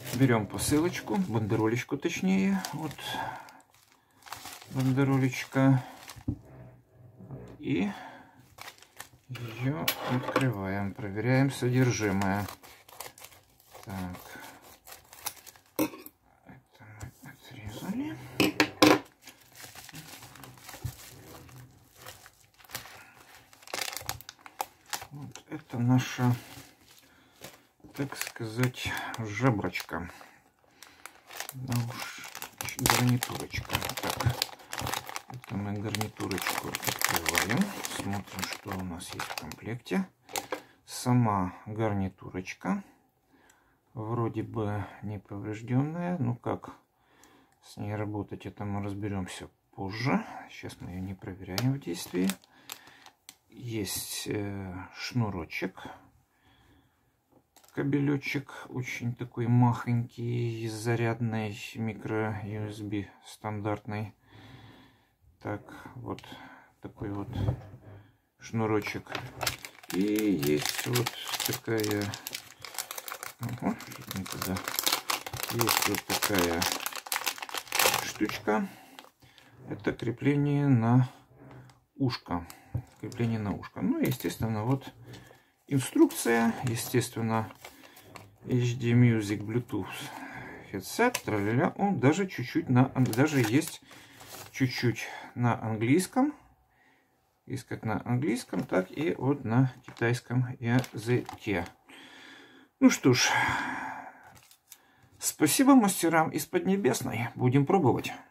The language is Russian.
Берем посылочку, бандеролечку точнее. Вот бандеролечка. И ее открываем, проверяем содержимое. Так, это мы отрезали. Вот это наша, так сказать, жаброчка. Да уж, гарнитурочка. Так, это мы гарнитурочку открываем. Смотрим, что у нас есть в комплекте. Сама гарнитурочка. Вроде бы не поврежденная. Ну как с ней работать, это мы разберемся позже. Сейчас мы ее не проверяем в действии. Есть шнурочек. Кабелечек очень такой махонький, зарядный, микро USB стандартный. Так, вот такой вот шнурочек. И есть вот такая... Ого, никуда. Есть вот такая штучка. Это крепление на ушко. Крепление на ушко. Ну и, естественно, вот инструкция. Естественно, HD Music Bluetooth headset. Тра-ля-ля. Он даже чуть-чуть даже есть чуть-чуть на английском. Есть как на английском, так и вот на китайском языке. Ну что ж, спасибо мастерам из Поднебесной. Будем пробовать.